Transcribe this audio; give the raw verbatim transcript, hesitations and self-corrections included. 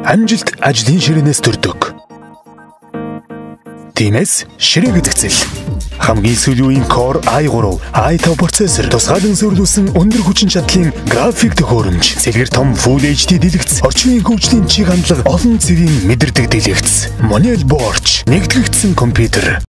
амжилт ажлын ширээнээс төрдөг. Тиймээс ширээ гэдэгцэл хамгийн сүүлийн үеийн Core ай тhree, ай five процессор, тусгайлан зөвлөсөн өндөр хүчин чадлын график төхөөрөмж, цэлгэр том Full эйч ди дэлгэц, орчин үеийн хөгжлийн чиг хандлага, олон цэгийн мэдэрдэг дэлгэц, Monel Borch, нэгтгэгдсэн компьютер.